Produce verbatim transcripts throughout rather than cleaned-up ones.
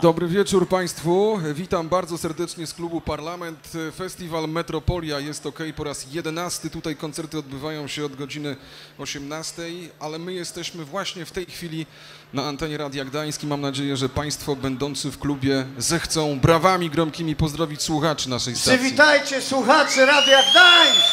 Dobry wieczór Państwu. Witam bardzo serdecznie z klubu Parlament. Festiwal Metropolia jest OK po raz jedenasty. Tutaj koncerty odbywają się od godziny osiemnastej, ale my jesteśmy właśnie w tej chwili na antenie Radia Gdańsk i mam nadzieję, że Państwo będący w klubie zechcą brawami gromkimi pozdrowić słuchaczy naszej stacji. Przywitajcie słuchaczy Radia Gdańsk!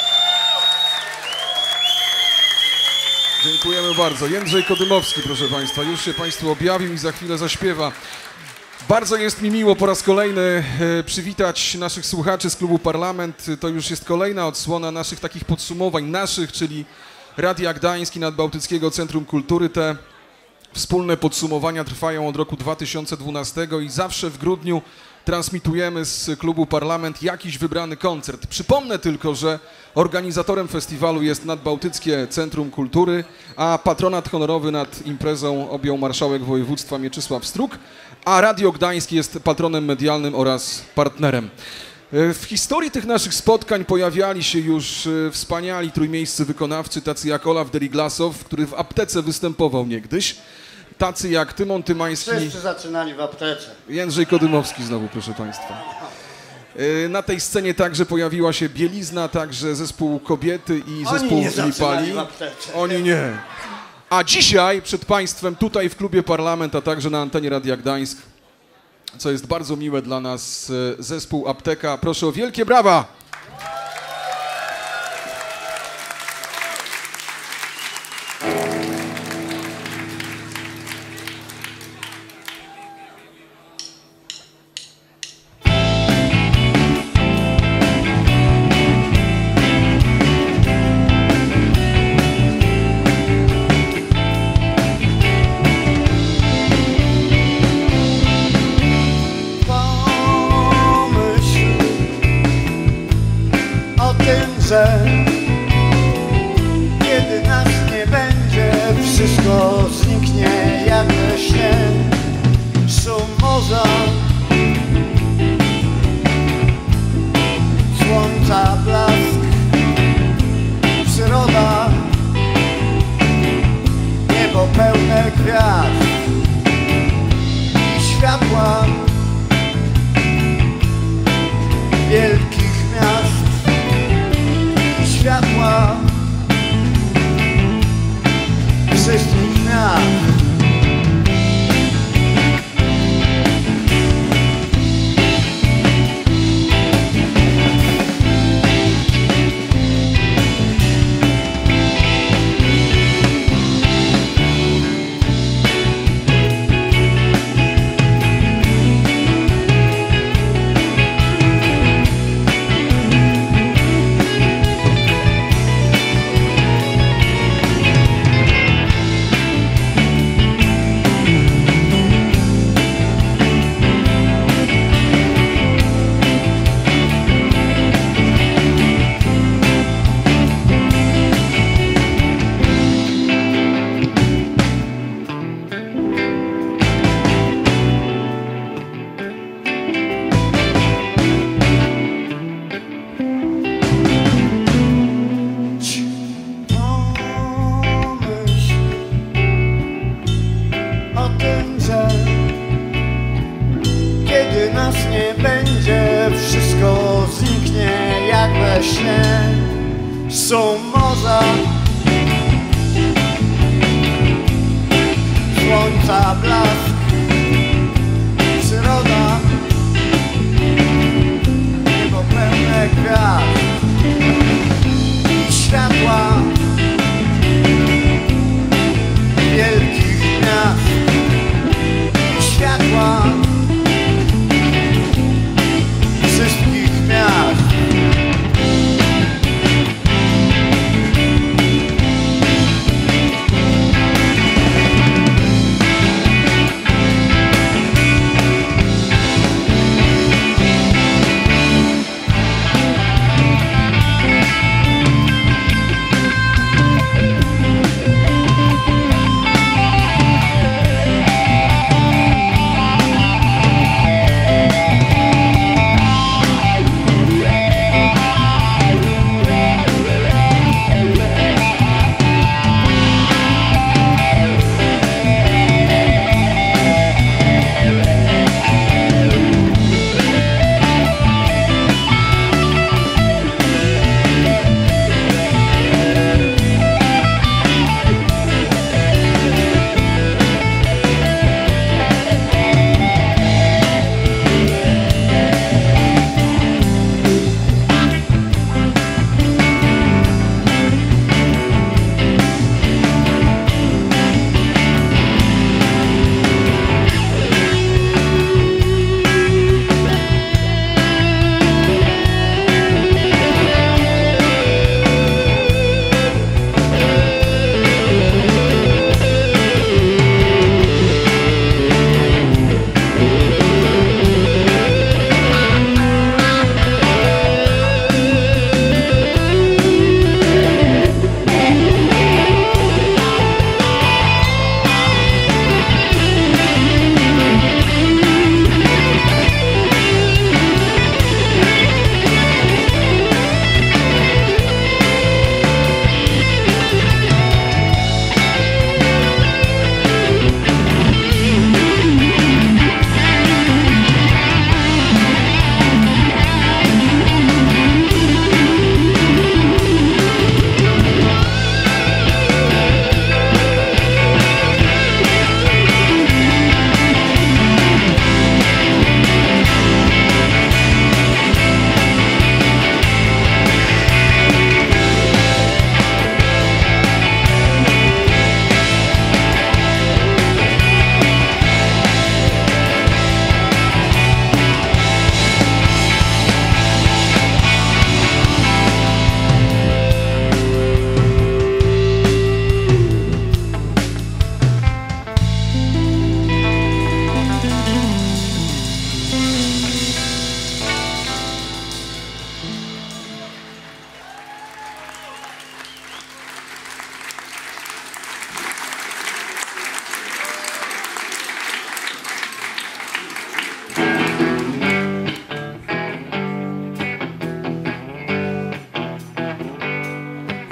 Dziękujemy bardzo. Jędrzej Kodymowski, proszę Państwa, już się Państwu objawił i za chwilę zaśpiewa. Bardzo jest mi miło po raz kolejny e, przywitać naszych słuchaczy z klubu Parlament. To już jest kolejna odsłona naszych takich podsumowań, naszych, czyli Radia Gdańsk i Nadbałtyckiego Centrum Kultury. Te wspólne podsumowania trwają od roku dwa tysiące dwunastego i zawsze w grudniu transmitujemy z klubu Parlament jakiś wybrany koncert. Przypomnę tylko, że organizatorem festiwalu jest Nadbałtyckie Centrum Kultury, a patronat honorowy nad imprezą objął marszałek województwa Mieczysław Struk, a Radio Gdańsk jest patronem medialnym oraz partnerem. W historii tych naszych spotkań pojawiali się już wspaniali trójmiejscy wykonawcy, tacy jak Olaf Deriglasow, który w aptece występował niegdyś, tacy jak Tymon Tymański. Wszyscy zaczynali w aptece. Jędrzej Kodymowski znowu, proszę Państwa. Na tej scenie także pojawiła się Bielizna, także zespół Kobiety i Oni zespół nie Lipali. w aptece. Oni nie. A dzisiaj przed Państwem tutaj w klubie Parlament, a także na antenie Radia Gdańsk, co jest bardzo miłe dla nas, zespół Apteka. Proszę o wielkie brawa! Kiedy nas nie będzie, wszystko zniknie jak we śnie. Szum morza, słońca blask, przyroda, niebo pełne gwiazd i światła wielkich miast. Światła wszystkich miast. Kiedy nas nie będzie, wszystko zniknie jak we śnie. Są morza, słońca blask, przyroda, niebo pełne gwiazd i światła wielkich miast. Światła wszystkich miast.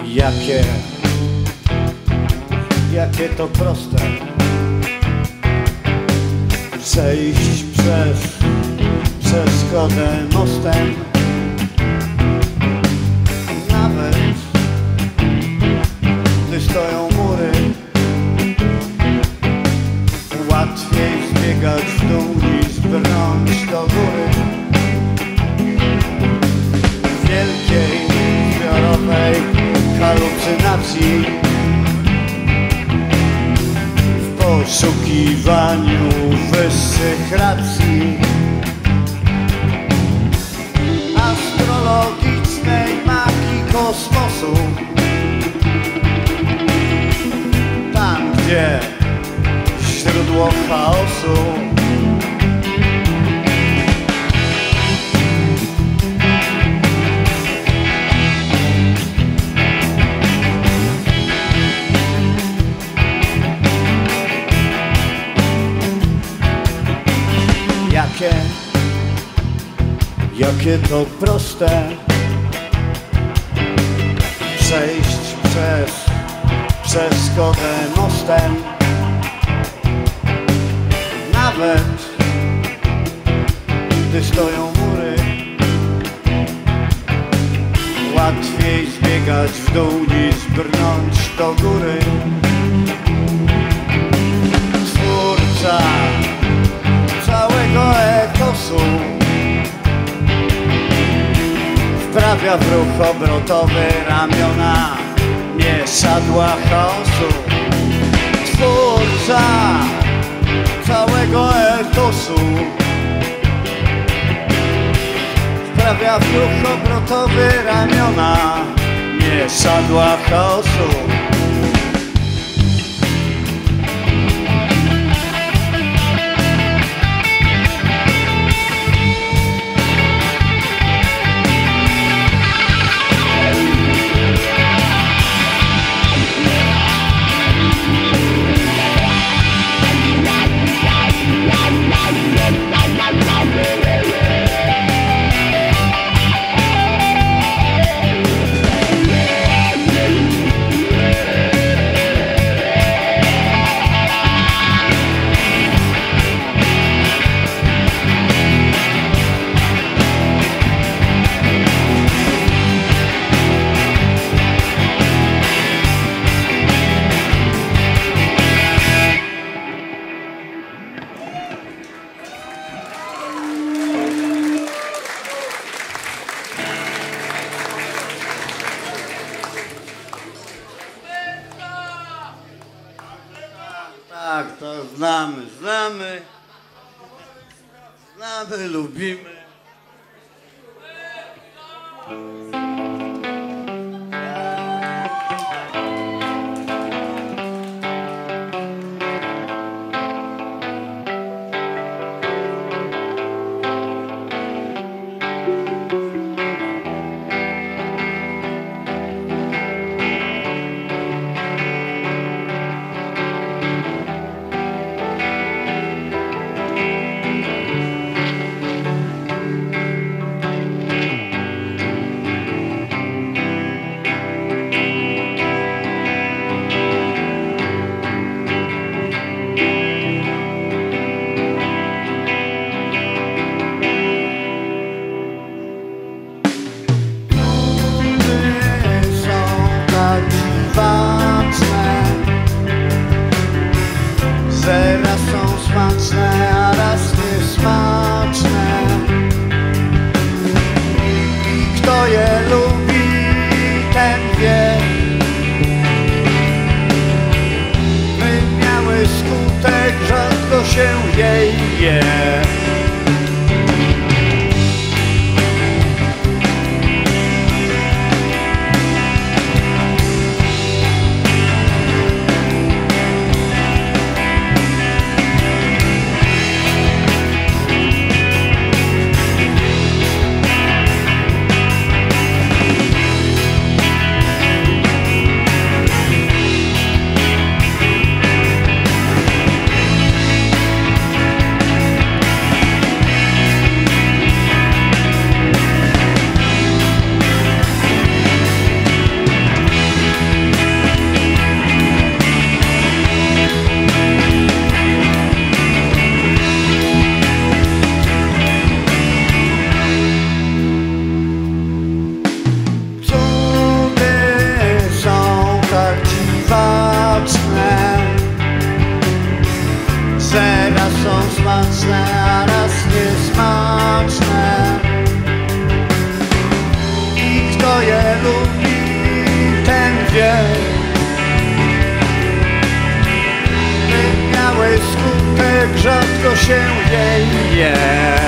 Jakie, jakie to proste przejść przez przeszkodę mostem. Nawet gdy stoją mury, łatwiej zbiegać w dół niż brnąć do góry. W wielkiej zbiorowej halucynacji, w poszukiwaniu wyższych racji astrologicznej magii kosmosu, tam gdzie źródło chaosu. Jakie, jakie to proste przejść przez przeszkodę mostem. Nawet gdy stoją mury, łatwiej zbiegać w dół niż brnąć do góry. Twórca całego etosu wprawia w ruch obrotowy ramiona mieszadła chaosu. Twórca całego etosu wprawia w ruch obrotowy ramiona mieszadła chaosu. Tak, to znamy, znamy, znamy, lubimy. jak rzadko się jej je.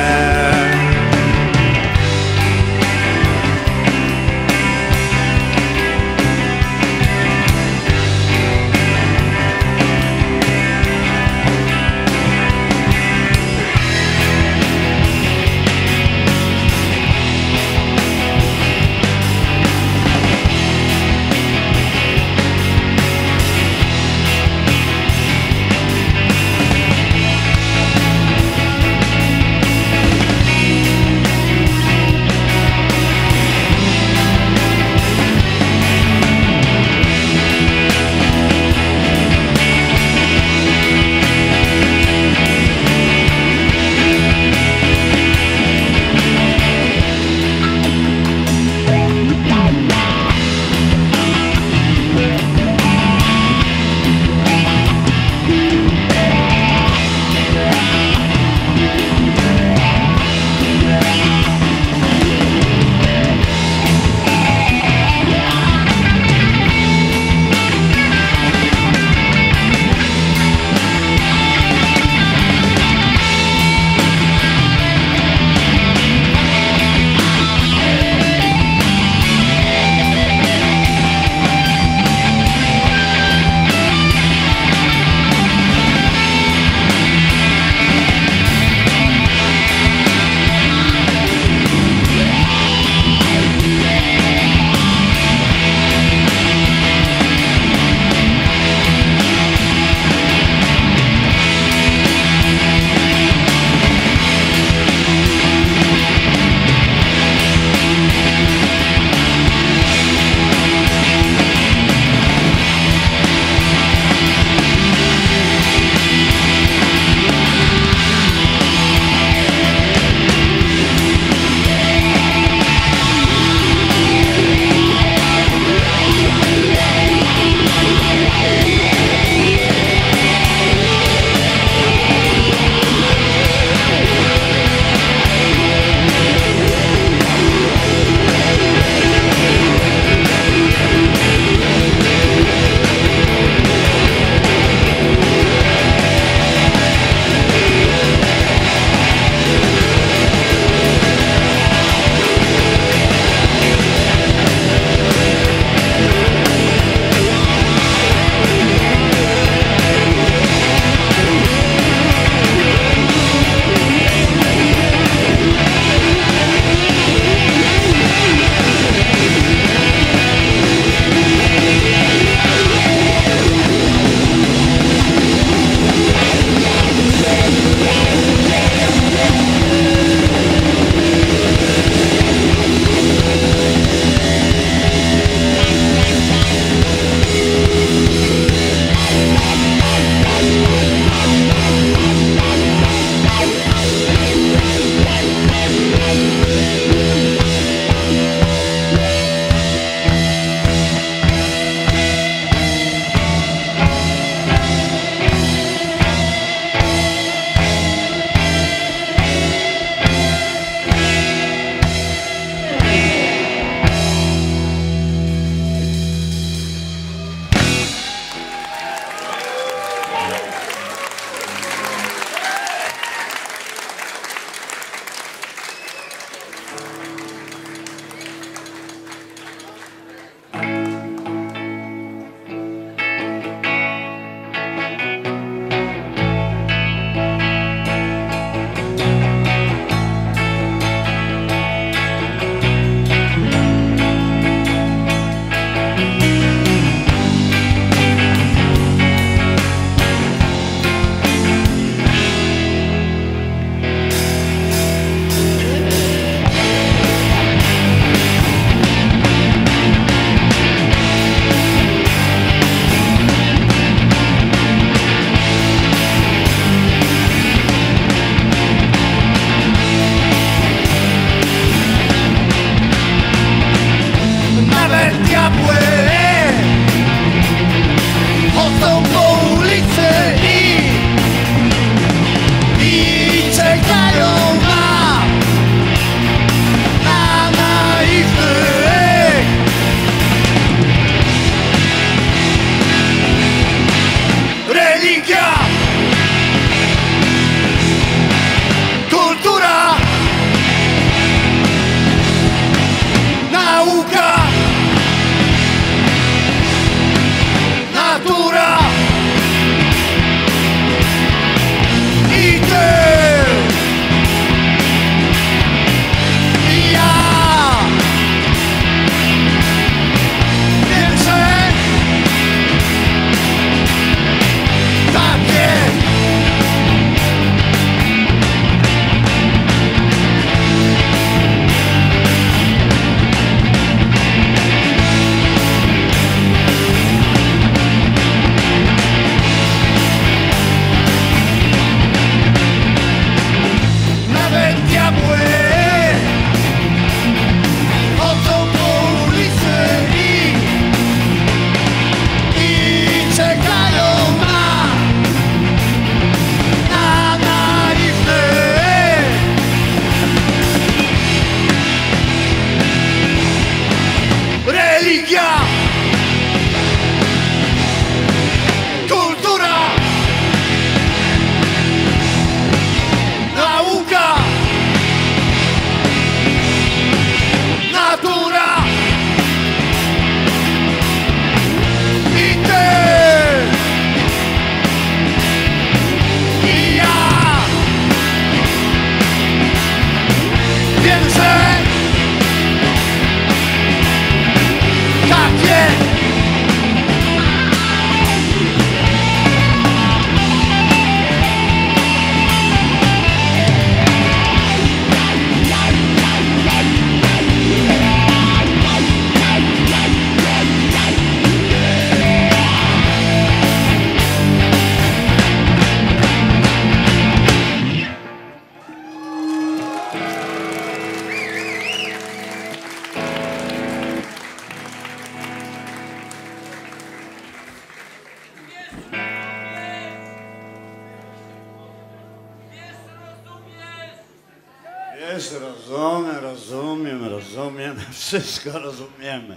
Jest, rozumiem, rozumiem, rozumiem, wszystko rozumiemy.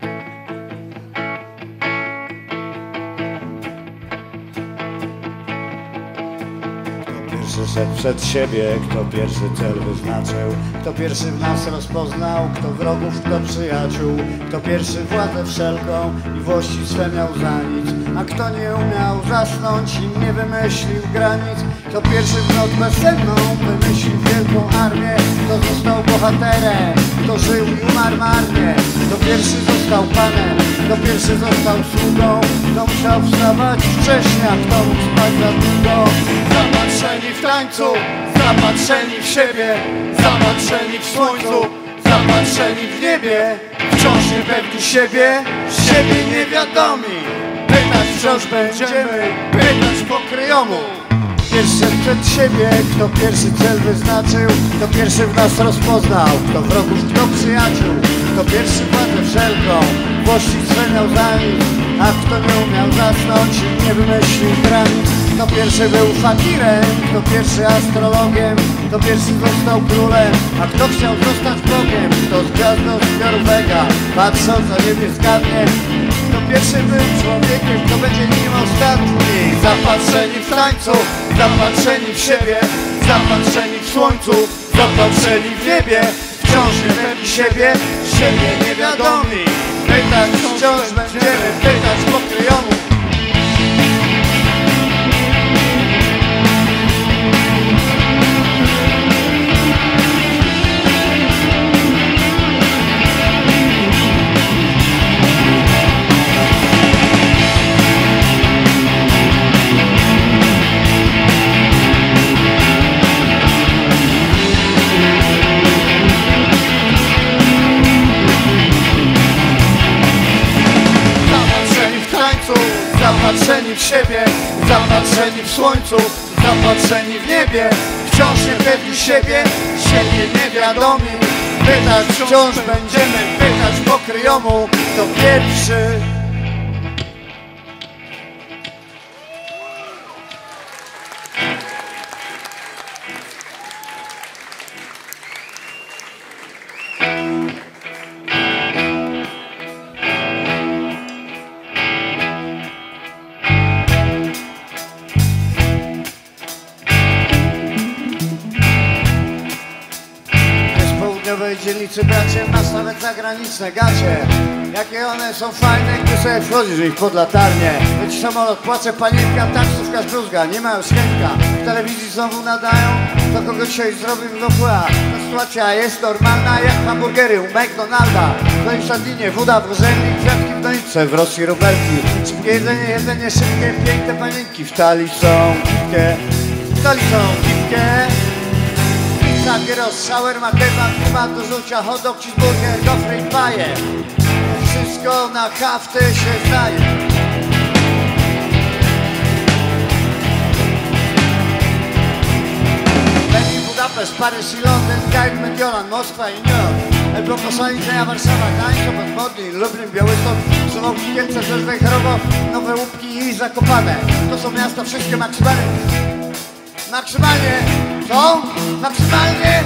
Pierwszy szedł przed siebie, kto pierwszy cel wyznaczył, kto pierwszy w nas rozpoznał, kto wrogów, kto przyjaciół, kto pierwszy władzę wszelką i włości swe miał za nic, a kto nie umiał zasnąć i nie wymyślił granic, kto pierwszy w noc bezsenną wymyślił wielką armię, kto został bohaterem, kto żył i umarł marnie, kto pierwszy został panem, kto pierwszy został sługą, kto musiał wstawać wcześniej, a kto mógł spać za długo. Zapatrzeni w tańcu, zapatrzeni w siebie, zapatrzeni w słońcu, zapatrzeni w niebie, wciąż niepewni siebie, siebie niewiadomi. Pytać wciąż będziemy, pytać pokryjomu. Pierwszy przed siebie, kto pierwszy cel wyznaczył, kto pierwszy w nas rozpoznał, kto wrogów, kto przyjaciół, kto pierwszy władzę wszelką, włości swe miał za nic, a kto nie umiał zasnąć i nie wymyślił granic. Kto pierwszy był fakirem, kto pierwszy astrologiem, kto pierwszy został królem, a kto chciał zostać Bogiem, kto z gwiazdą zbioru wega, patrząc na niebie zgadnie, kto pierwszy był człowiekiem, kto będzie nim ostatni. Zapatrzeni w tańcu, zapatrzeni w siebie, zapatrzeni w słońcu, zapatrzeni w niebie, wciąż niepewni siebie, siebie niewiadomi. Pytać wciąż będziemy, pytać pokryjomu. Zapatrzeni w siebie, zapatrzeni w słońcu, zapatrzeni w niebie, wciąż niepewni siebie, siebie niewiadomi. Pytać wciąż będziemy, pytać pokryjomu, kto pierwszy. Dzielnicy bracie, masz nawet zagraniczne gacie. Jakie one są fajne, gdy sobie wchodzisz ich pod latarnię. Leci samolot, płacze panienka, taksówka zbruzga, nie ma już chętka. W telewizji znowu nadają, to kogo dzisiaj zrobił w Opła. Ta sytuacja jest normalna jak hamburgery u McDonalda. W Dończadinie woda w orzelni, kwiatki w doniczce, w Rosji rubelki. Szybkie jedzenie, jedzenie szybkie, piękne panienki. W talii są kipkie, w talii są kipkie. Gyros, shawarma, kebab, kebab do rzucia, hot dog, cheeseburger, gofry i paje. Wszystko na hafty się zdaje. Berlin, Budapeszt, Paryż i Londyn, Kajm, Mediolan, Moskwa i New York. Elbląg, Koszalice, Warszawa, Gdańsk, Podmodny, Lublin, Białystok, Suwałki, Kielce, Rzeszów, Chorowo, Nowe Łupki i Zakopane. To są miasta wszystkie maksymalne. Maksymalnie. Co? Maksymalnie.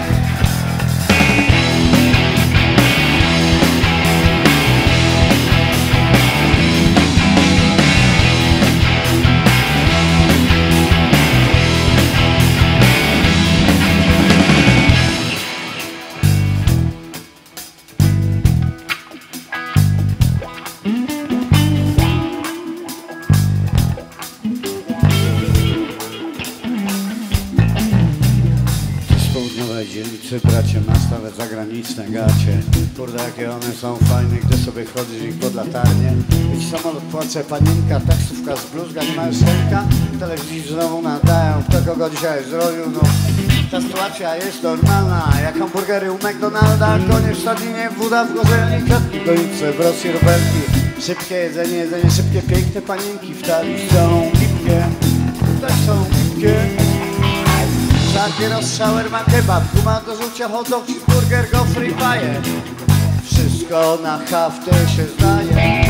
Dzielnicy bracie, masz nawet zagraniczne gacie. Kurde, jakie one są fajne, gdy sobie wchodzisz ich pod latarnię. Jakiś samolot płacze panienka, taksówka z bluzga, nie ma już chętka. W telewizji znowu nadają, kto kogo dzisiaj zrobił. No, ta sytuacja jest normalna, jak hamburgery u McDonalda. Konie w stadinie, woda w gorzelni, kwiatki w doniczce, w Rosji rubelki. Szybkie jedzenie, jedzenie szybkie, piękne panienki. W talii są gipkie, tutaj są gipkie. Gyros, shawarma, kebab, guma do rzucia, hot dog, cheeseburger, gofry i paje. Wszystko na hafty się zdaje.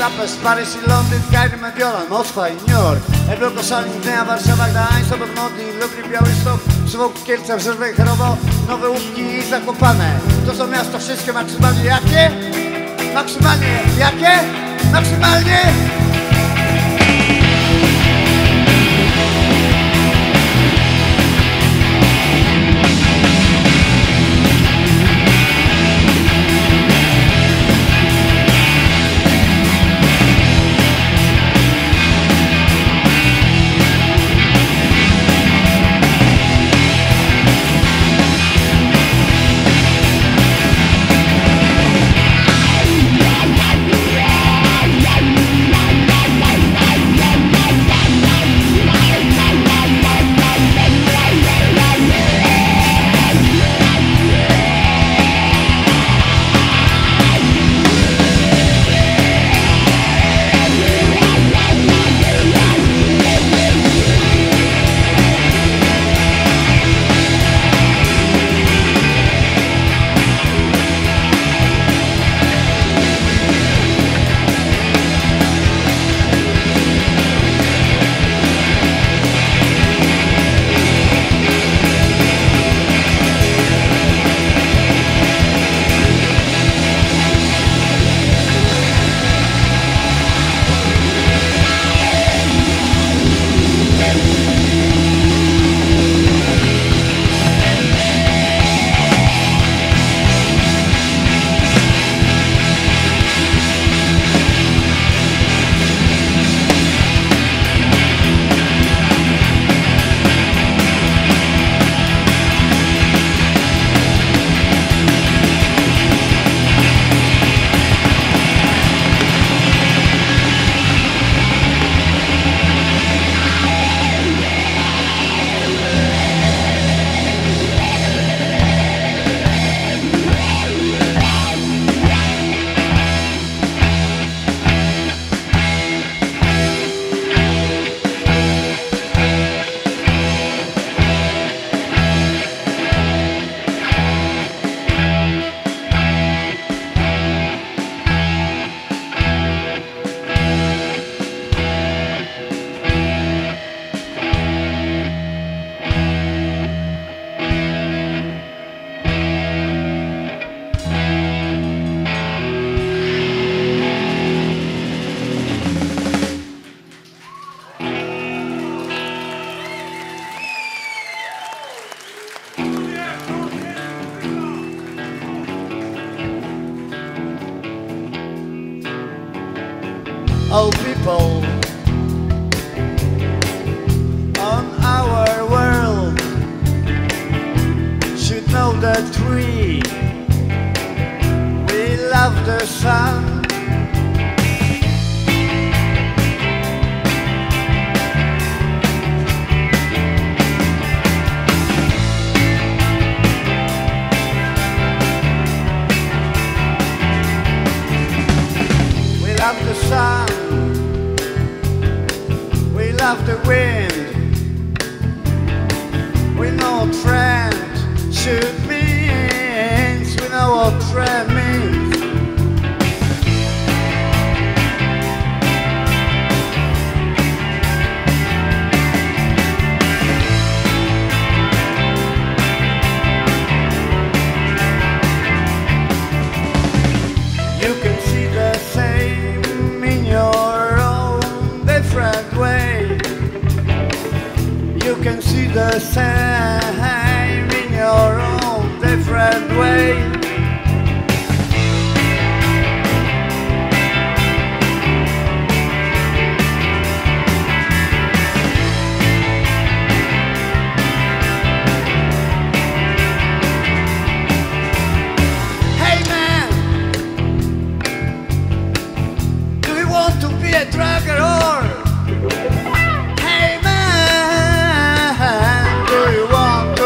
Budapeszt, Paryż i Londyn, Kairo, Mediolan, Moskwa i New York, Elbląg, Oszalin, Gdynia, Warszawa, Gdańsk, Sobot, Modlin, Lublin, Białystok, Suwałk, Kielce, Rzeszów, Chorowo, Nowe Łupki i Zakopane. To są miasta wszystkie maksymalnie jakie? Maksymalnie jakie? Maksymalnie? All people on our world should know that we we love the sun. We love the sun. We love the wind. We know what trend should means. We know what trend means. You can see the same in your own different way. You can see the same in your own different way. Hey man, do you want to be a drugger or? Hey man, do you want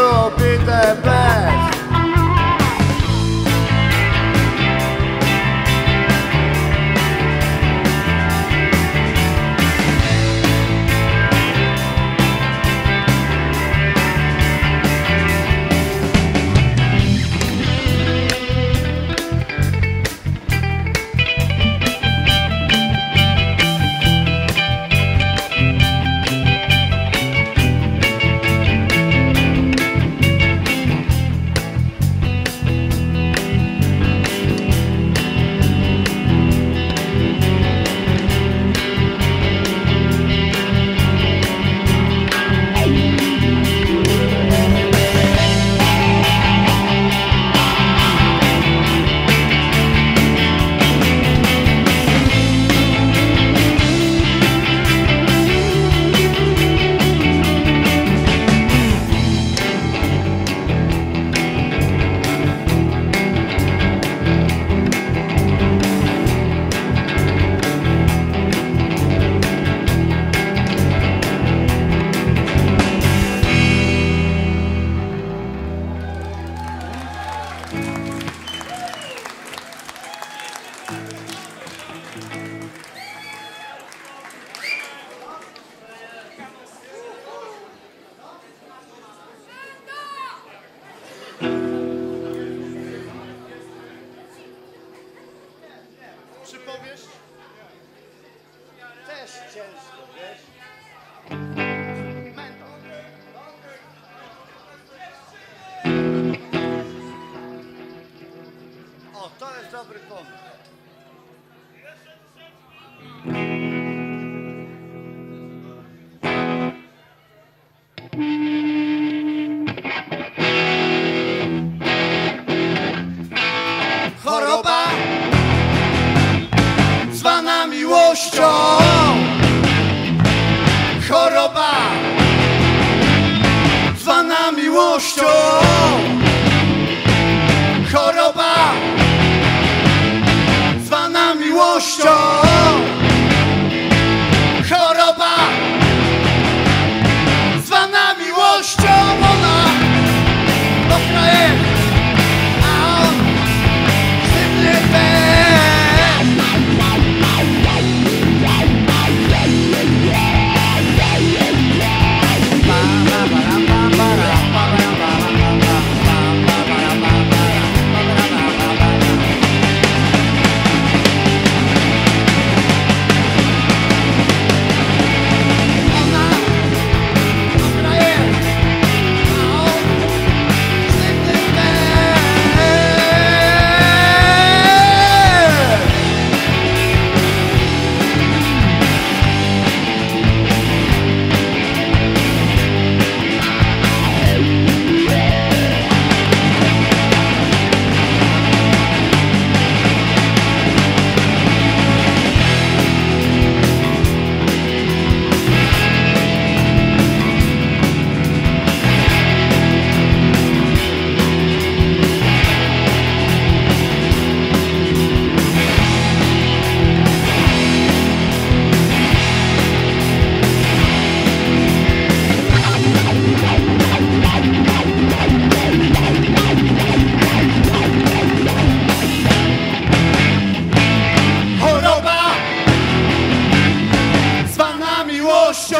miłością.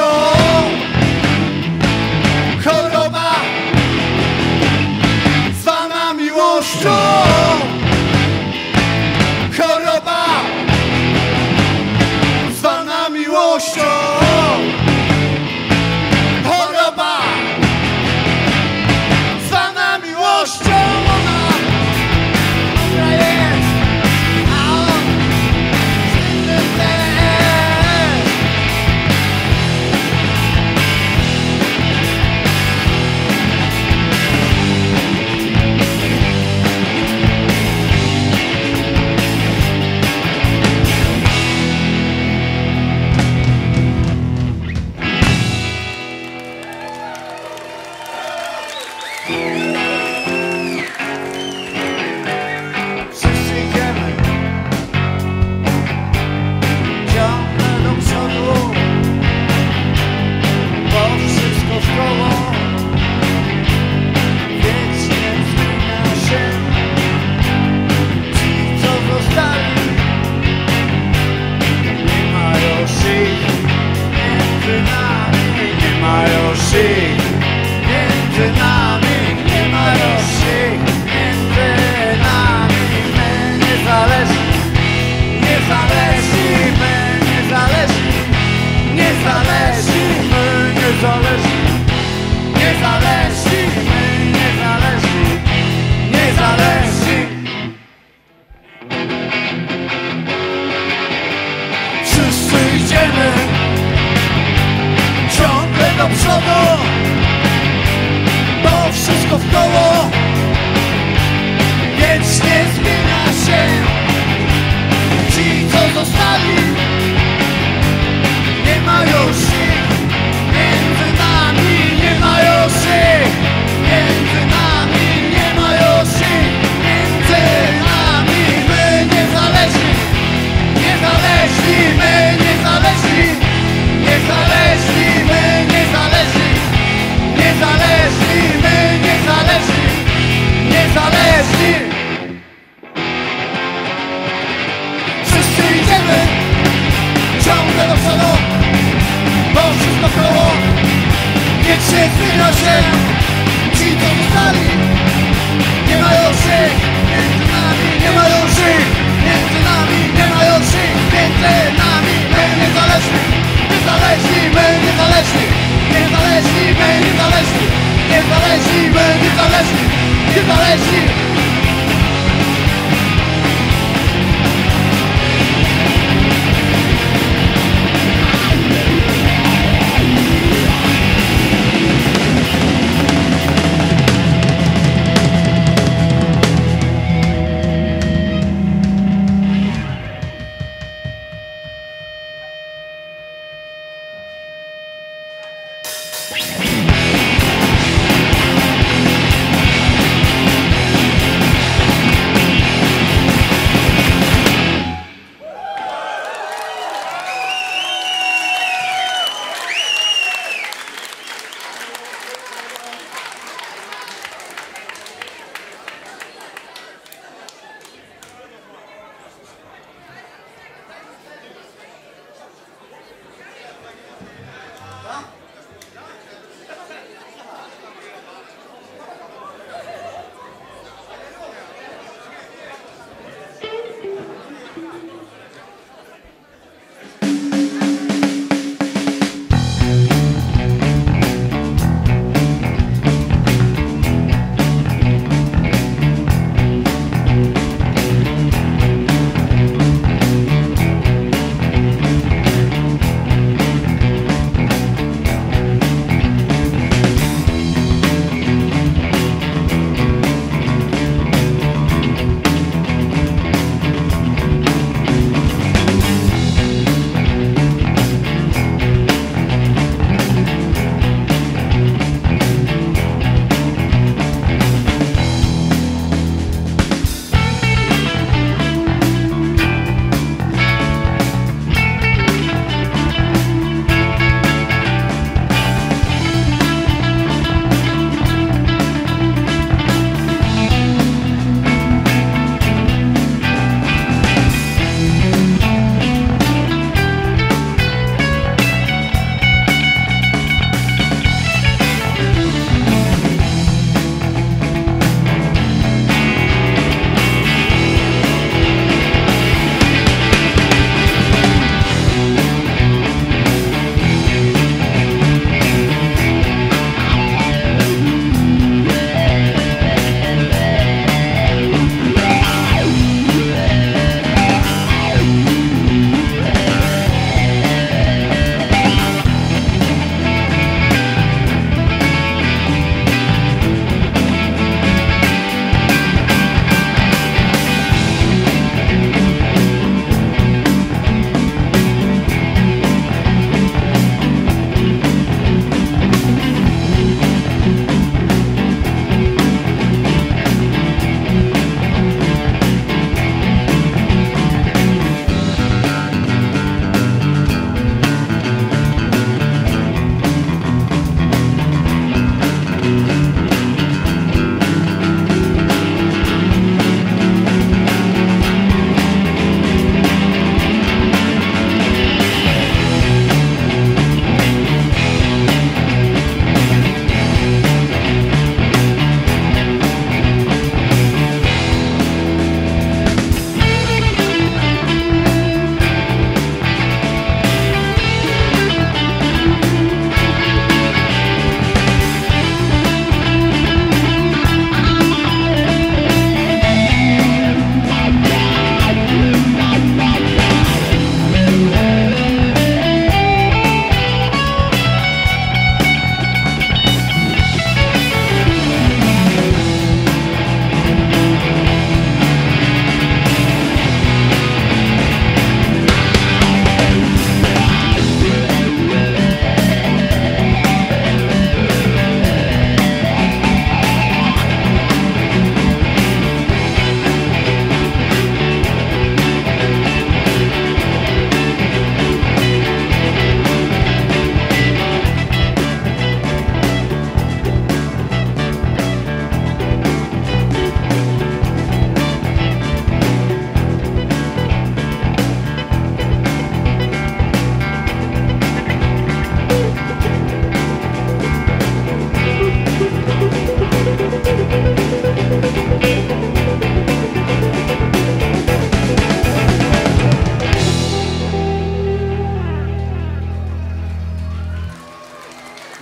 Choroba zwana miłością. Choroba zwana miłością. Choroba zwana miłością. Ona która jest, a on inny też. Wszyscy idziemy ciągle do przodu, bo wszystko w koło wiecznie zmienia się. Ci, co zostali, nie mają ich między nami, nie mają ich między nami, nie mają ich między nami. My niezależni, niezależni, my niezależni, niezależni, my niezależni, niezależni, my niezależni, niezależni. Wszyscy idziemy ciągle do przodu, bo wszystko w koło wiecznie zmienia się. Ci, co zostali, nie mają ich między nami, nie mają ich między nami, nie mają ich między nami. My niezależni, niezależni, my niezależni, niezależni, my niezależni, niezależni, my niezależni, niezależni. Wszyscy idziemy ciągle do przodu, bo wszystko koło wiecznie zmienia się. Ci, co zostali, nie mają ich między nami, nie mają ich między nami, nie mają ich między nami. My niezależni, niezależni, my niezależni, niezależni, my niezależni, niezależni, my niezależni, niezależni.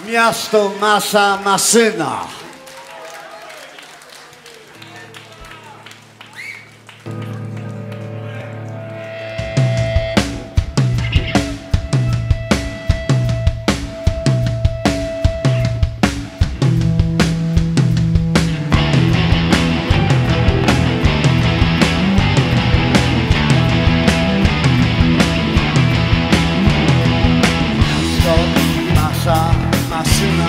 Miasto, masa, maszyna. Maszyna,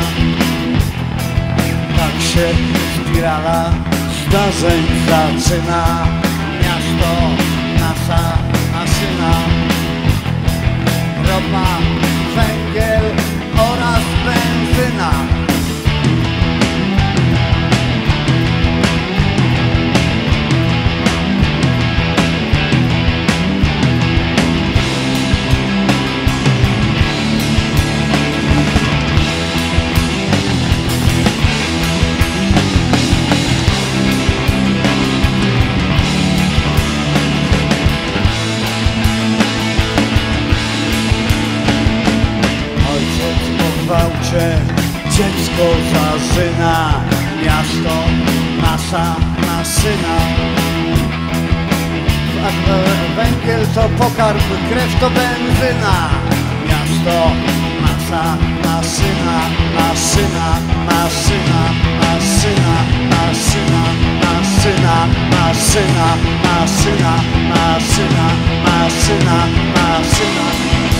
tak się spirala zdarzeń zaczyna. Miasto, nasza maszyna, ropa, węgiel oraz benzyna. Dziecko zażyna, miasto, nasza maszyna. Węgiel to pokarm, krew to benzyna. Miasto, nasza maszyna, maszyna, maszyna, maszyna, maszyna, maszyna, maszyna, maszyna, maszyna, maszyna, maszyna.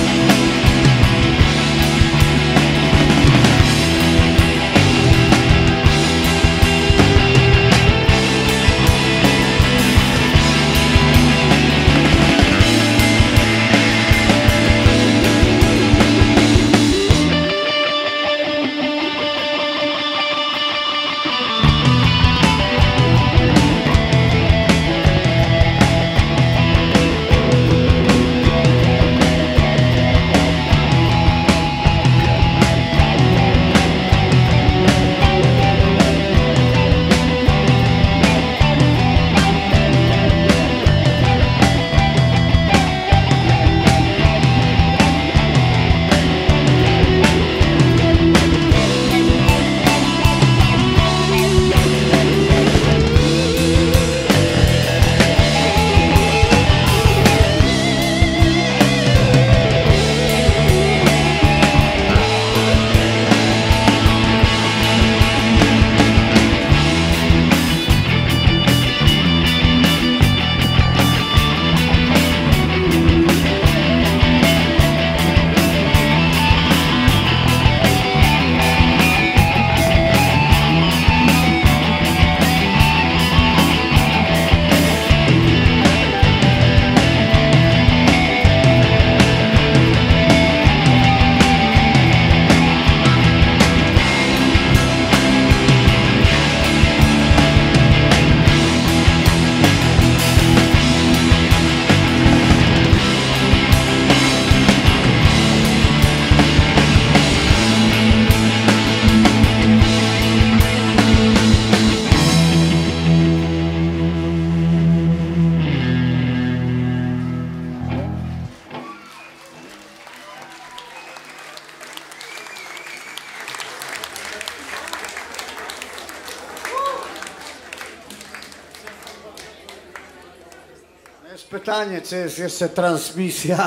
Jest pytanie, czy jest jeszcze transmisja,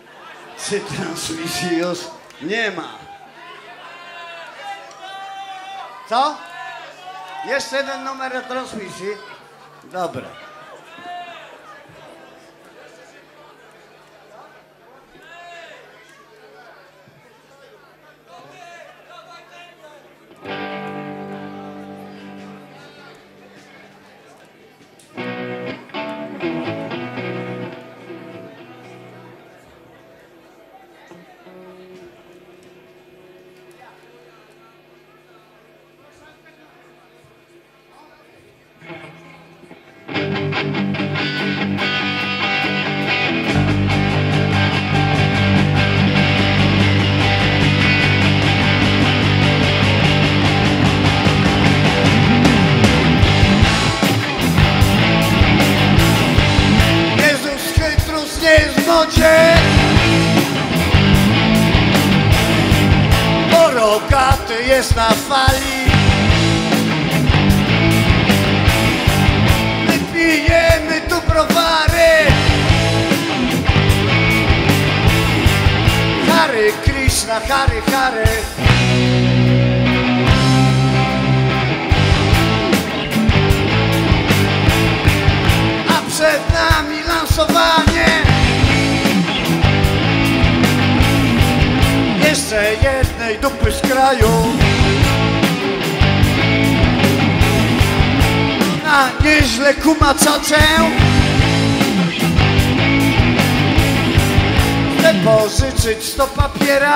czy transmisji już nie ma. Co? Jeszcze jeden numer transmisji? Dobra. Thank you. jest na fali. My pijemy tu browary. Hare Krishna, Hare Hare. A przed nami lansowanie jeszcze jednej dupy z kraju. Ona nieźle kumaczaczę. Chcę pożyczyć sto papiera.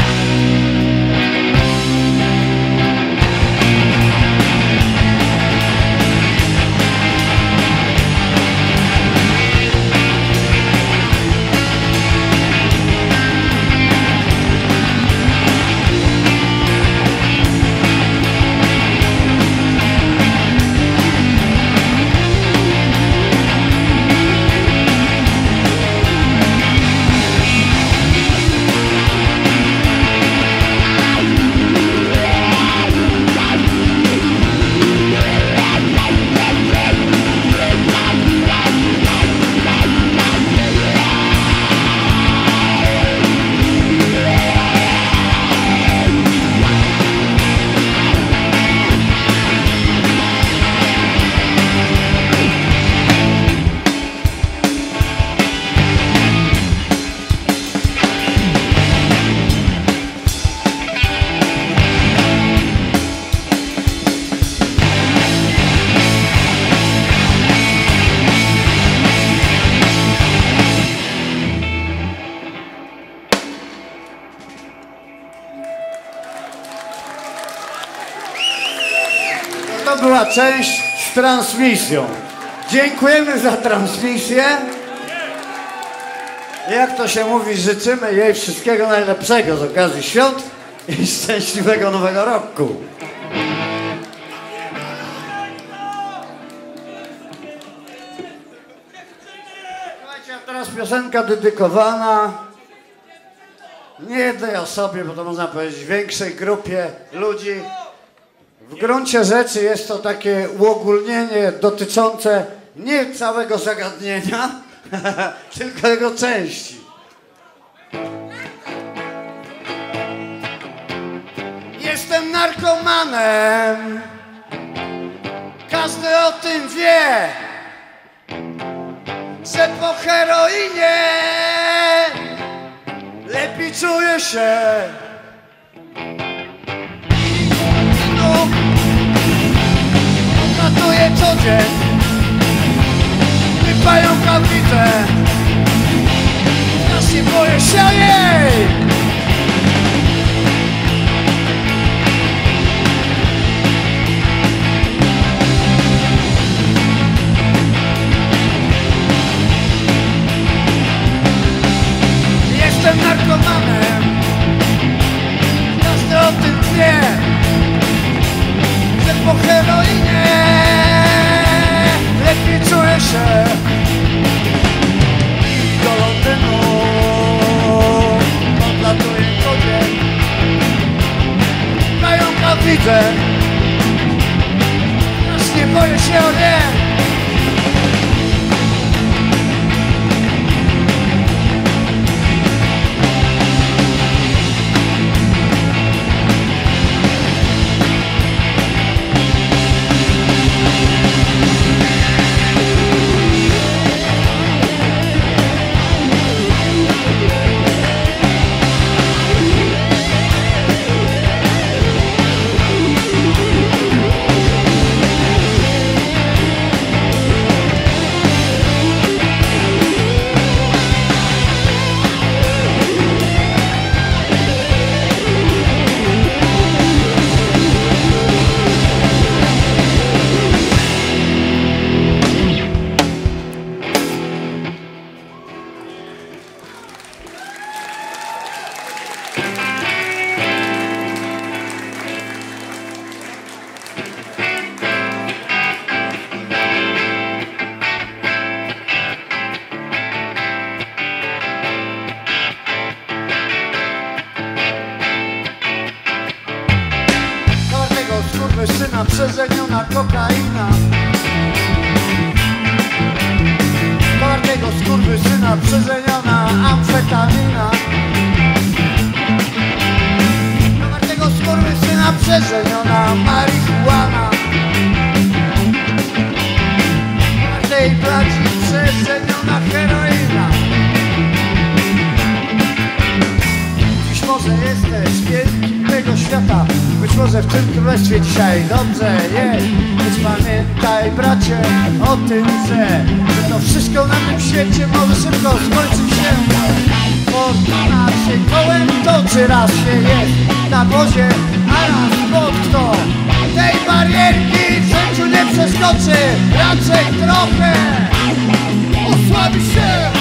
To była część z transmisją. Dziękujemy za transmisję. Jak to się mówi, życzymy jej wszystkiego najlepszego z okazji świąt i szczęśliwego nowego roku. Słuchajcie, a teraz piosenka dedykowana nie jednej osobie, bo to można powiedzieć większej grupie ludzi. W gruncie rzeczy jest to takie uogólnienie dotyczące nie całego zagadnienia, tylko jego części. Jestem narkomanem, każdy o tym wie, że po heroinie lepiej czuję się. Odlatuję co dzień, wypają kawicę, aż nie boję się jej. Jestem narkomanem, każdy o tym wie, że po heroinie lepiej czuję się. I do Londynu odlatuję co dzień, pająka widzę, aż nie boję się o nie. skurwysyna przeżeniona kokaina. Czwartego skurwysyna przeżeniona amfetamina. Czwartego skurwysyna przeżeniona marihuana. Czwartej placi przeżeniona heroina. Dziś może jesteś wielkim tego świata, być może w tym królestwie dzisiaj dobrze jest. Lecz pamiętaj, bracie, o tym, że, że to wszystko na tym świecie może szybko skończyć się. Fortuna się kołem toczy, raz się jest na wozie, a raz pod kto tej barierki w życiu nie przeskoczy, raczej trochę osłabi się.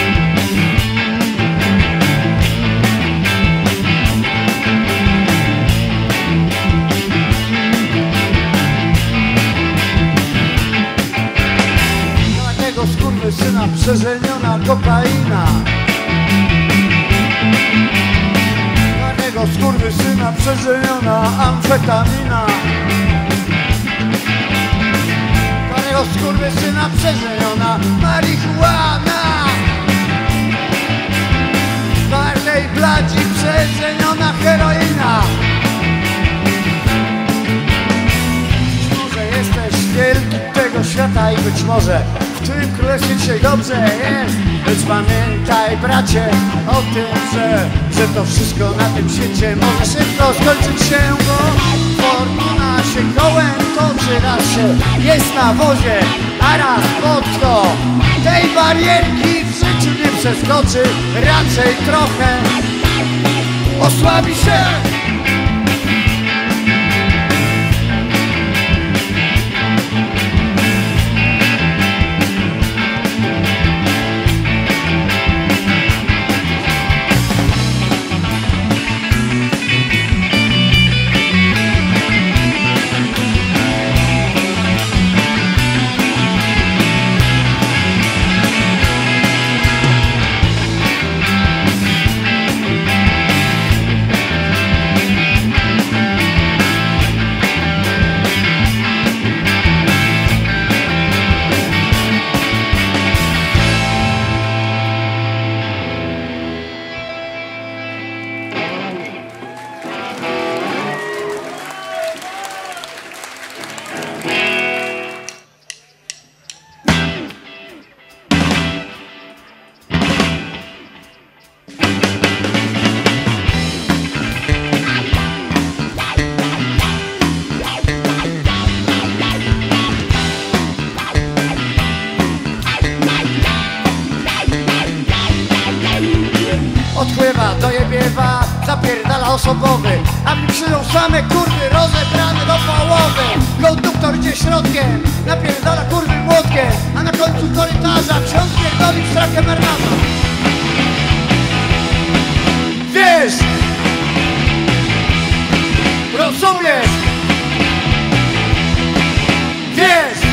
Skurwysyna przeżeniona kokaina. Czwartego skurwysyna przeżeniona amfetamina. Czwartego skurwysyna przeżeniona marihuana. Czwartej bladzi przeżeniona heroina. Dziś może jesteś wielki tego świata i być może w tym królestwie dzisiaj dobrze jest. Lecz pamiętaj, bracie, o tym, że, że to wszystko na tym świecie może szybko skończyć się, bo fortuna się kołem toczy, raz się jest na wozie, a raz pod to tej barierki w życiu nie przeskoczy, raczej trochę osłabi się. Odpływa, dojebiewa, zapierdala osobowy, a mi przyjął same kurwy rozebrane do połowy. Konduktor idzie środkiem, napierdala kurwy młotkiem, a na końcu korytarza ksiądz pierdoli w strakę marnata. Wiesz, rozumiesz, wiesz.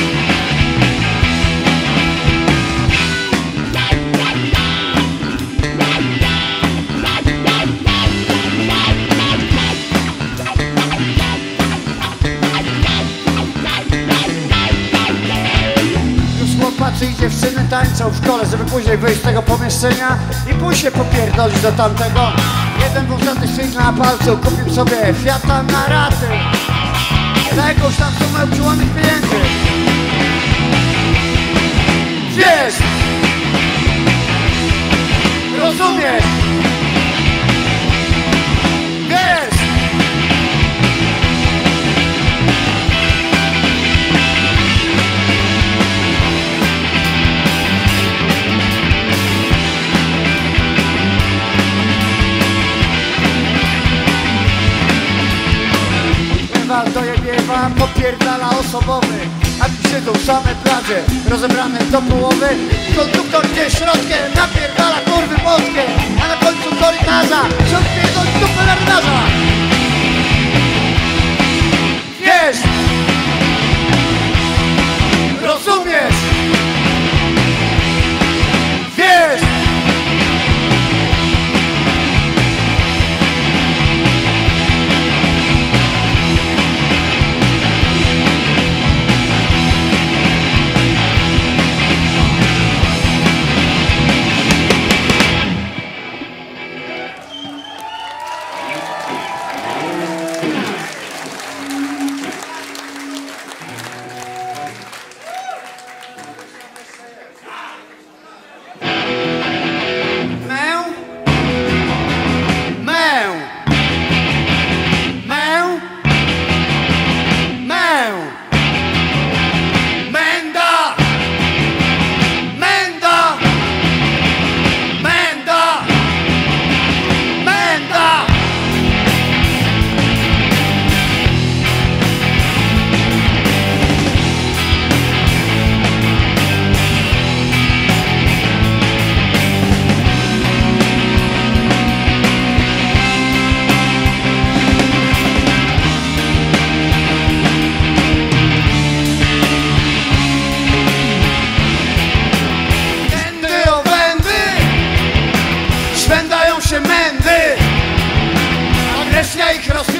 Chłopacy i dziewczyny tańczą w szkole, żeby później wyjść z tego pomieszczenia i pójść się popierdolić do tamtego. Jeden wąsaty świt na palcu kupił sobie Fiata na raty za jakąś tam sumę uczułanych pieniędzy. Wiesz, rozumiesz, wiesz. Dojebiewa, popierdala osobowy, a mi siedzą same plaże rozebrane do połowy. Konduktor idzie środkiem, napierdala kurwy młotkiem, a na końcu korytarza ksiądz pierdoli dupę marynarza. Wiesz, rozumiesz, wiesz.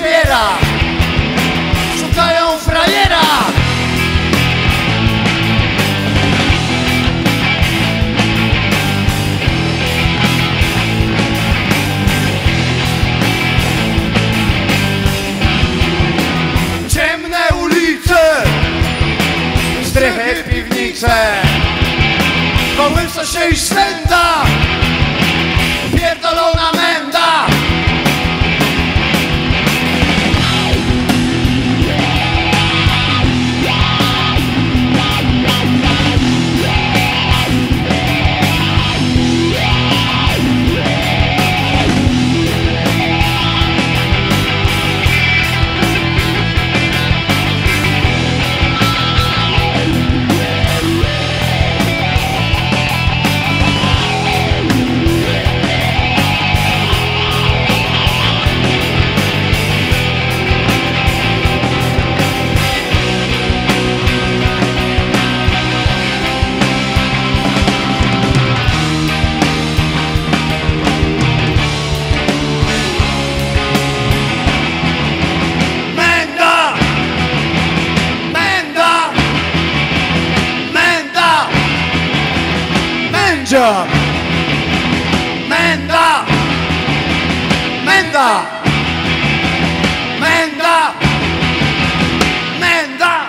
zbiera, szukają frajera. Ciemne ulice, strychy piwnice, kołysa się i swędza pierdolona menda. Menda! Menda! Menda! Menda!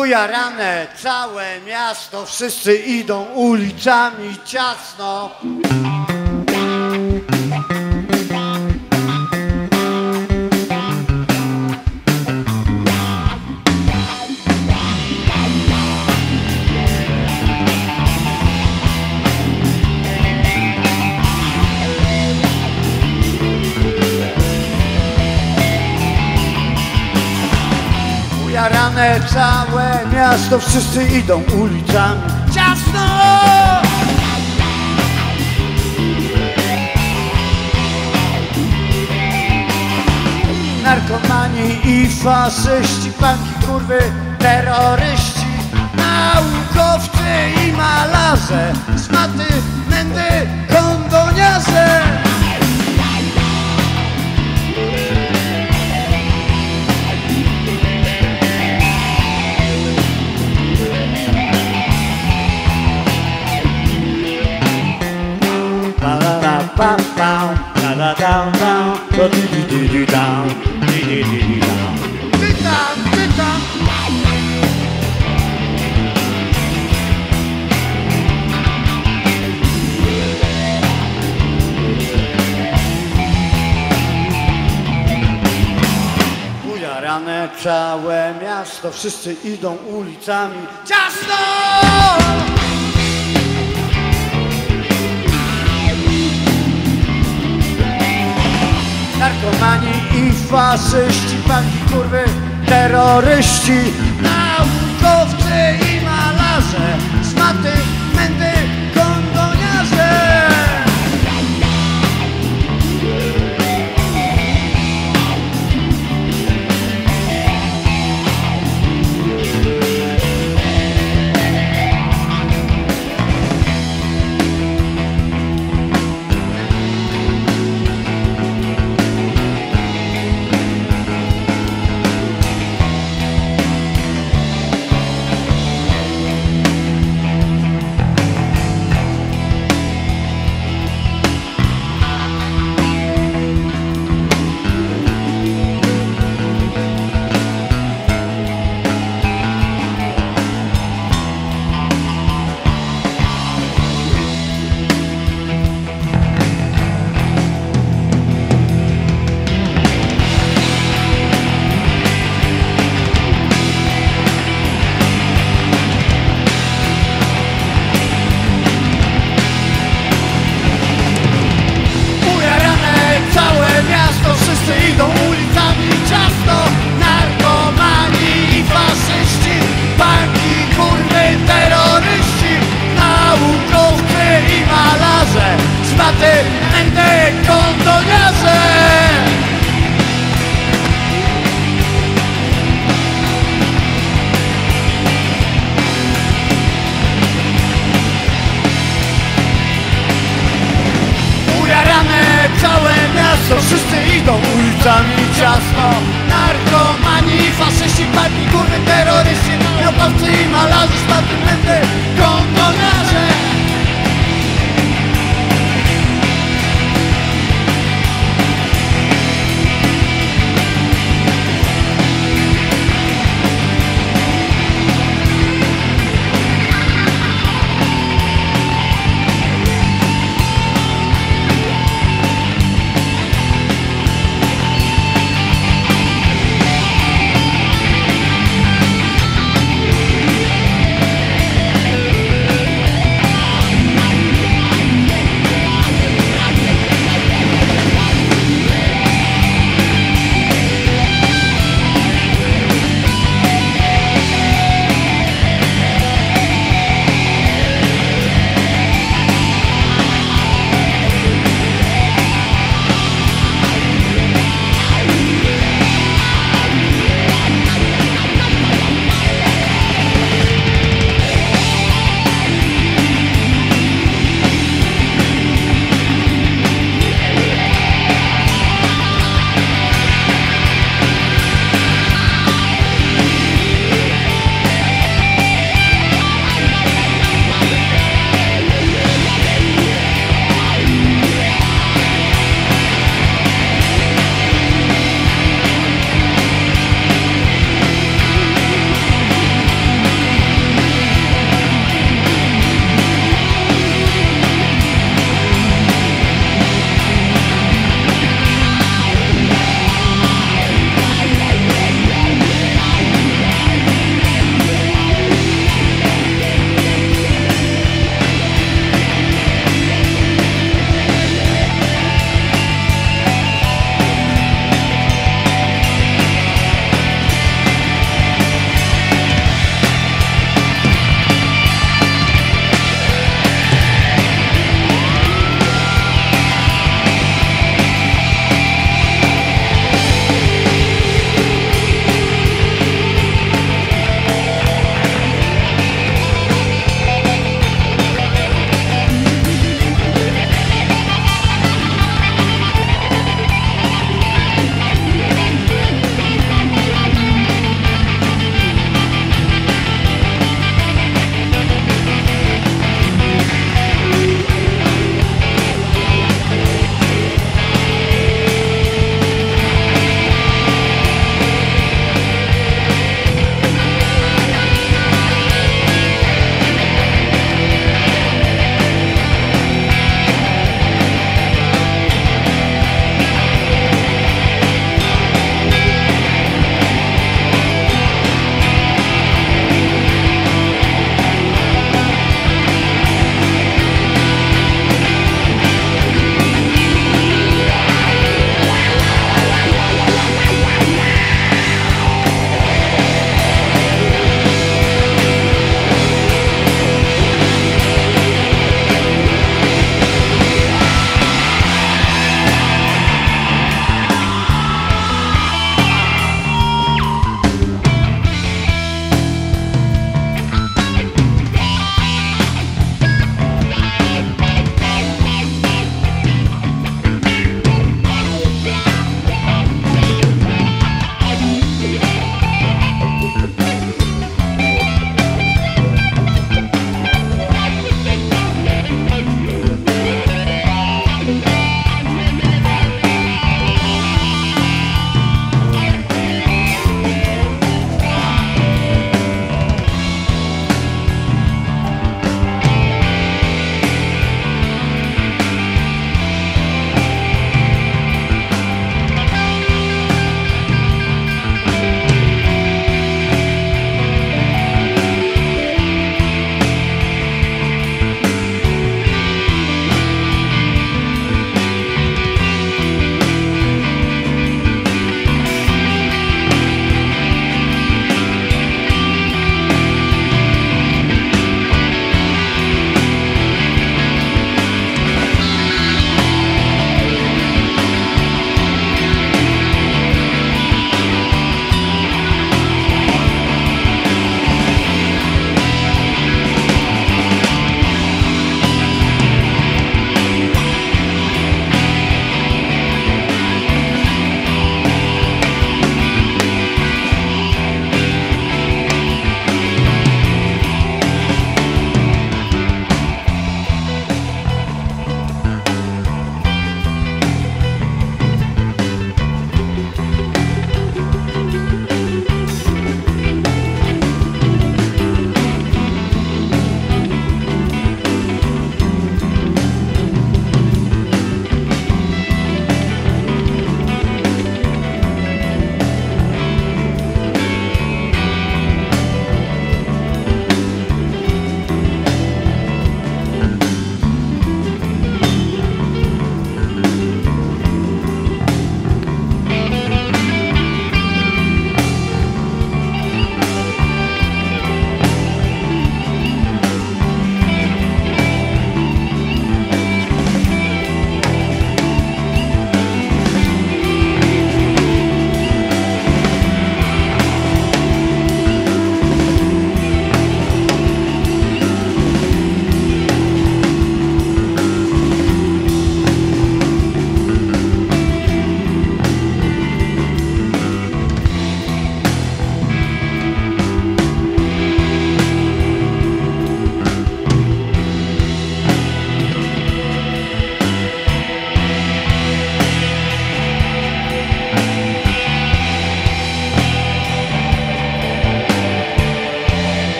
Ujarane całe miasto, wszyscy idą ulicami ciasno. Ujarane całe miasto, wszyscy idą ulicami ciasno. Narkomani i faszyści, banki, kurwy, terroryści, naukowcy i malarze, szmaty, mędy, kondoniarze. Pam pam, da da down down, do di di di di down, di di di di down, di down, di down. Ujarane całe miasto, wszyscy idą ulicami ciasno. Narkomani i faszyści, banki, kurwy, terroryści, naukowcy i malarze, szmaty, mędy, kondoniarze. Idą ulicami ciasno, narkomani i faszyści, banki, kurwy, terroryści, naukowcy i malarze, szmaty, mędy, kondoniarze. Ujarane całe miasto, wszyscy idą ulicami ciasno. Narkomani, faszyści, banki, kurwy, terroryści, naukowcy i malarze, szmaty, mędy, kondoniarze.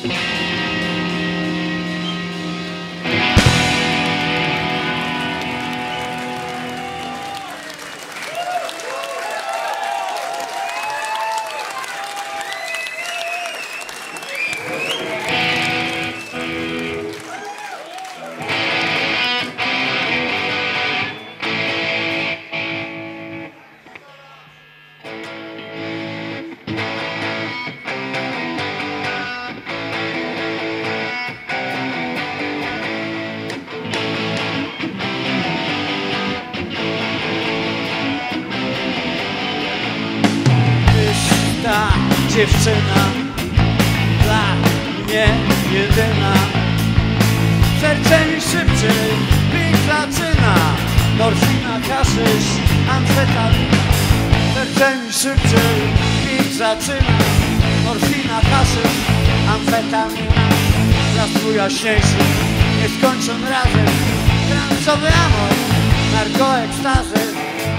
Ta dziewczyna dla mnie jedyna. Serce mi szybciej bić zaczyna. Morfina, haszysz, amfetamina. Serce mi szybciej bić zaczyna. Morfina, haszysz, amfetamina. Blask jaśniejszy, nieskończony razem. Transowy amor, narkoekstazy.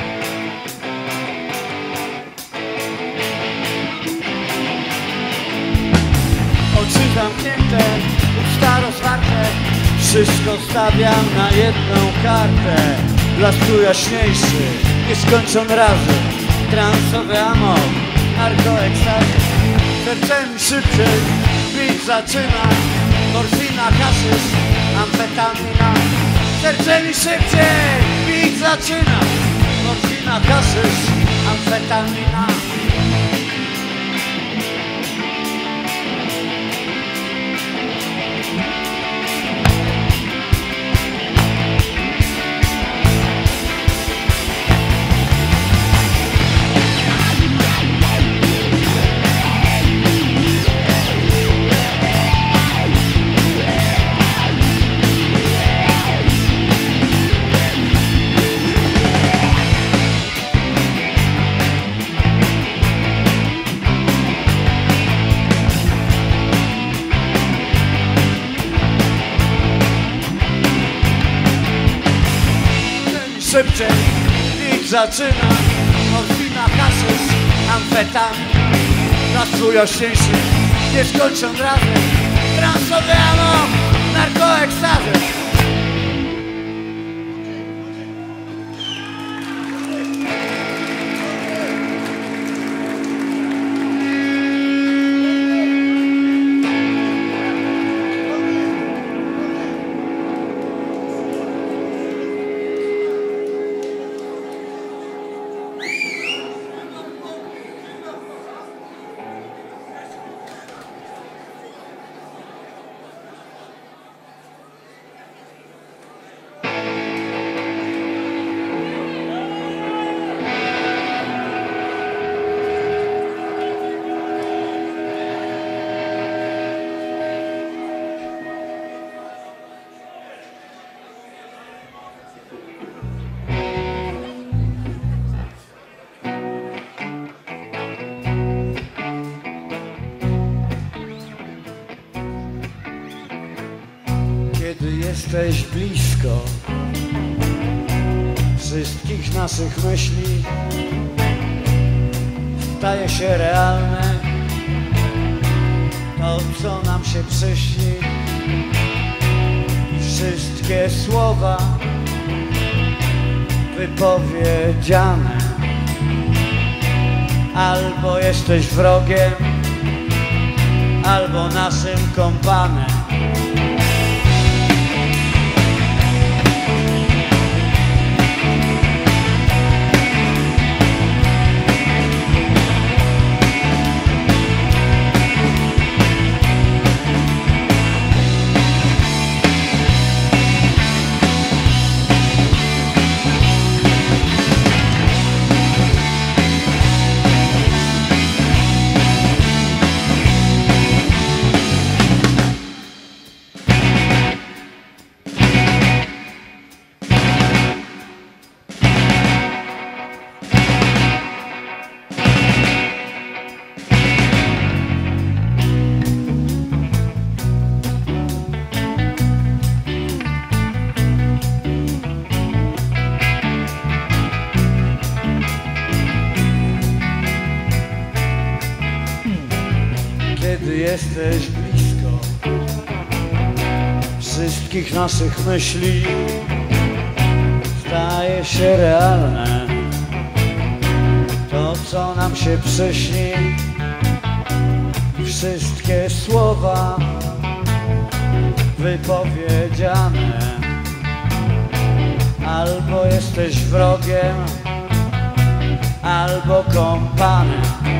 Oczy zamknięte, usta rozwarte. Wszystko stawiam na jedną kartę. Blasku jaśniejszy, nieskończony razem. Transowy amor, narkoekstazy. Serce mi szybciej bić zaczyna. Morfina, haszysz, amfetamina. Serce mi szybciej bić zaczyna. Morfina, haszysz, amfetamina. Szybciej bić zaczyna. Morfina, haszysz, amfetamina. Blasku jaśniejszy, nieskończony razem. Transowy amor, narkoekstazy. Kiedy jesteś blisko wszystkich naszych myśli, staje się realne to, co nam się przyśni. I wszystkie słowa wypowiedziane. Albo jesteś wrogiem, albo naszym kompanem. wszystkich naszych myśli staje się realne. To, co nam się przyśni, wszystkie słowa wypowiedziane. Albo jesteś wrogiem, albo kompanem.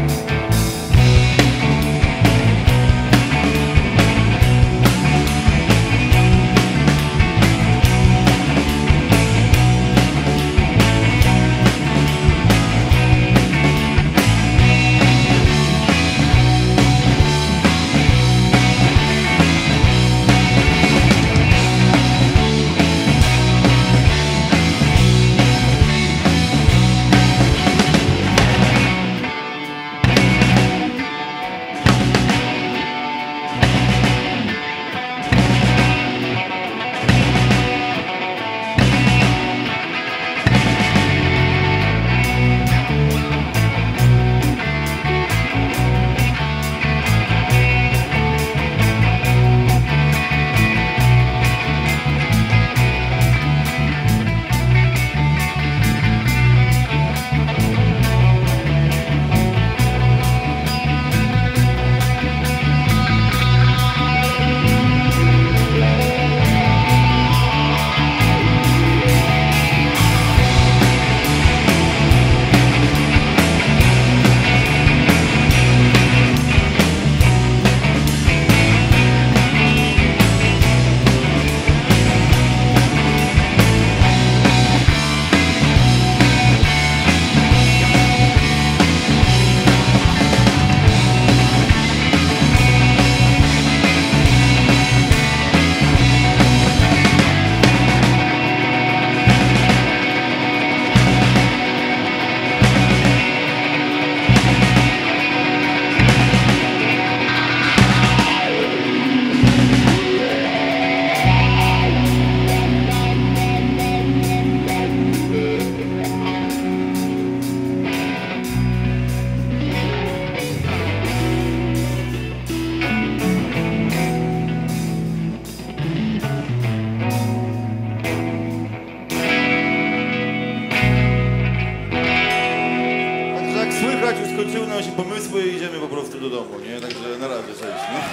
Skończyły nam się pomysły i idziemy po prostu do domu, nie? Także na razie, cześć, nie?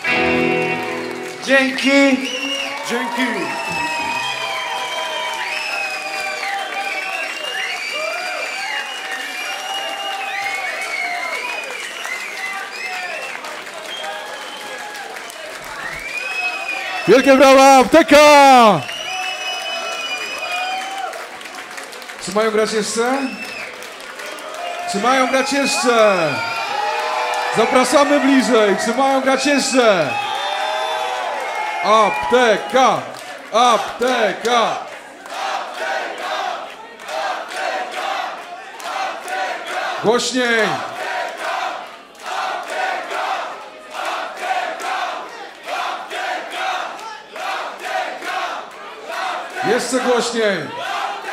Dzięki! Dzięki! Wielkie brawa, Apteka! Czy mają grać jeszcze? Czy mają grać jeszcze? Zapraszamy bliżej. Czy mają grać jeszcze? Apteka! Apteka! Głośniej! Jeszcze głośniej!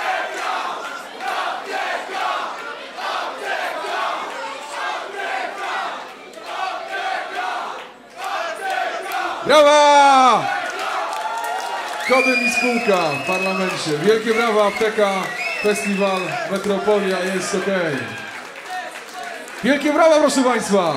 Brawa! Kodem i spółka w parlamencie. Wielkie brawa, Apteka, festiwal, Metropolia, jest ok. Wielkie brawa, proszę Państwa!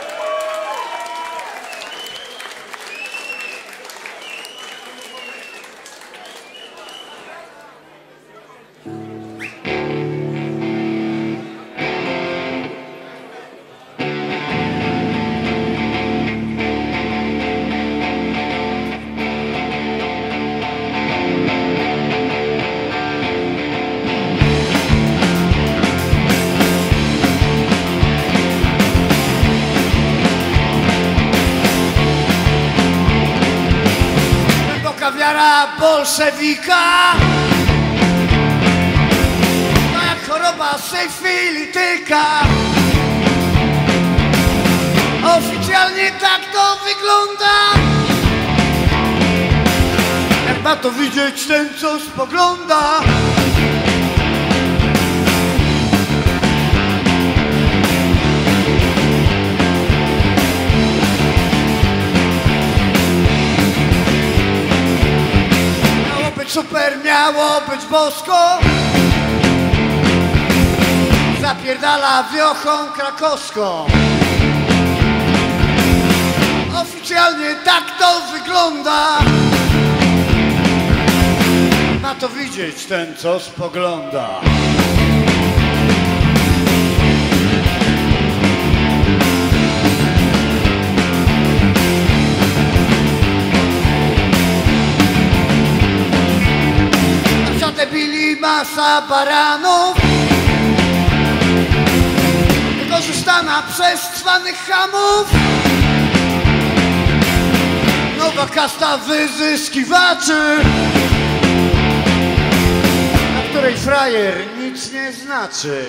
Wiara bolszewika, no jak choroba z tej chwili tyka. Oficjalnie tak to wygląda. Jak ma to widzieć ten, co spogląda. Super miało być bosko, zapierdala wiochą krakowską. Oficjalnie tak to wygląda. Ma to widzieć ten, co spogląda. Masa debili, masa baranów, wykorzystana przez cwanych chamów. Nowa kasta wyzyskiwaczy, na której frajer nic nie znaczy.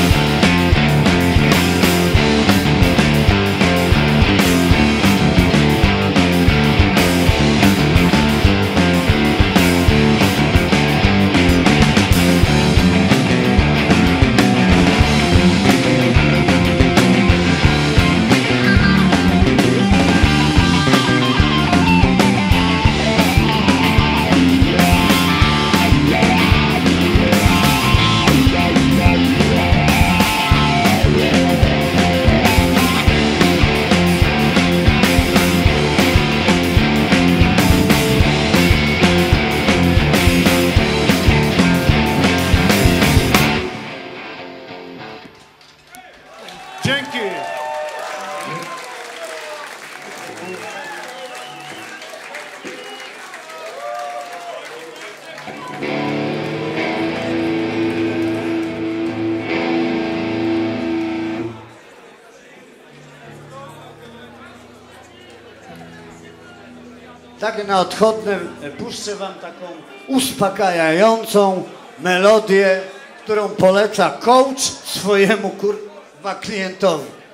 Dzięki. Tak na odchodne puszczę wam taką uspokajającą melodię, którą poleca coach swojemu kurwa klientowi.